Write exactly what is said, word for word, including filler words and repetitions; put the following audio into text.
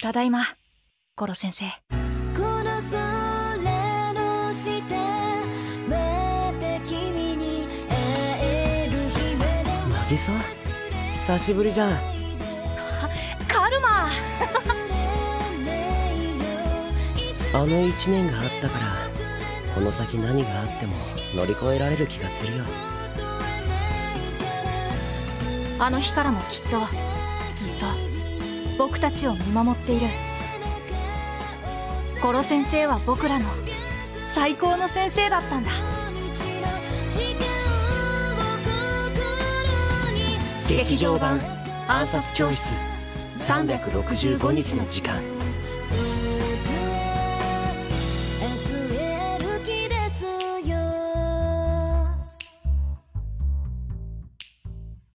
ただいま、コロ先生。 渚、久しぶりじゃん。 カルマあの一年があったから、この先何があっても乗り越えられる気がするよ。 あの日からもきっとずっと僕たちを見守っている。コロ先生は僕らの最高の先生だったんだ。 劇場版暗殺教室さんびゃくろくじゅうごにちの時間。